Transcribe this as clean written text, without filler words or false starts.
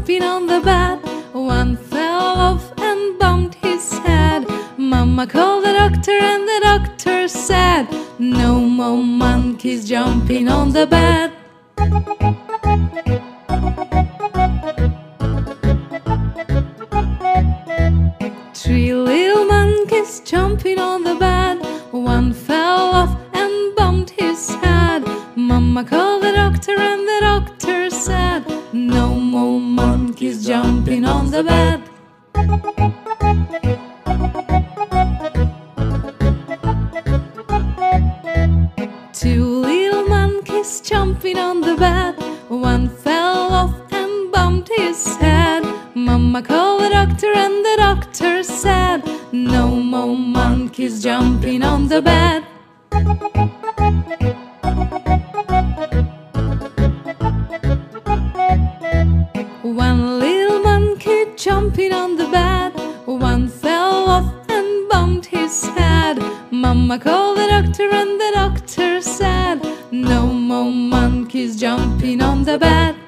jumping on the bed. One fell off and bumped his head. Mama called the doctor and the doctor said, no more monkeys jumping on the bed. Three little monkeys jumping on the bed. One fell off and bumped his head. Mama called the doctor and the doctor said, no more monkeys jumping on the bed. Two little monkeys jumping on the bed. One fell off and bumped his head. Mama called the doctor and the doctor said, no more monkeys jumping on the bed. One little monkey jumping on the bed. One fell off and bumped his head. Mama called the doctor and the doctor said, no more monkeys jumping on the bed.